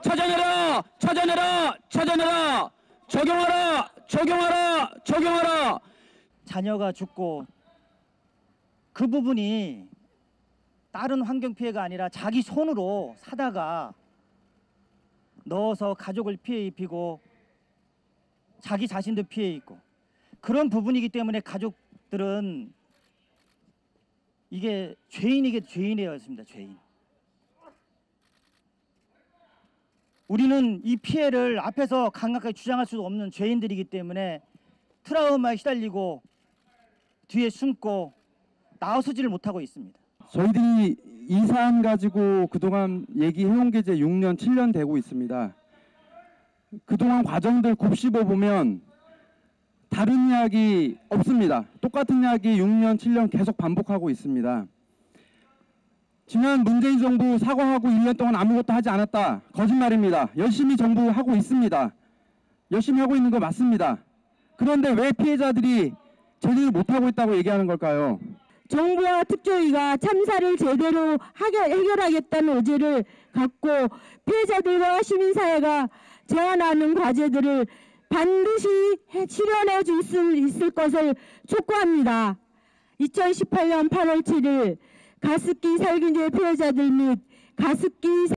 찾아내라! 찾아내라! 찾아내라! 적용하라! 적용하라! 적용하라! 자녀가 죽고 그 부분이 다른 환경 피해가 아니라 자기 손으로 사다가 넣어서 가족을 피해 입히고 자기 자신도 피해 입고 그런 부분이기 때문에 가족들은 이게 죄인이게 죄인이었습니다. 죄인. 우리는 이 피해를 앞에서 강력하게 주장할 수 없는 죄인들이기 때문에 트라우마에 시달리고 뒤에 숨고 나서지를 못하고 있습니다. 저희들이 이 사안 가지고 그동안 얘기해온 게 이제 6년, 7년 되고 있습니다. 그동안 과정들 곱씹어 보면 다른 이야기 없습니다. 똑같은 이야기 6년, 7년 계속 반복하고 있습니다. 지난 문재인 정부 사과하고 1년 동안 아무것도 하지 않았다. 거짓말입니다. 열심히 정부 하고 있습니다. 열심히 하고 있는 거 맞습니다. 그런데 왜 피해자들이 제대로 못하고 있다고 얘기하는 걸까요? 정부와 특조위가 참사를 제대로 해결하겠다는 의지를 갖고 피해자들과 시민사회가 제안하는 과제들을 반드시 실현해 줄 수 있을 것을 촉구합니다. 2018년 8월 7일 가습기 살균제 피해자들 및 가습기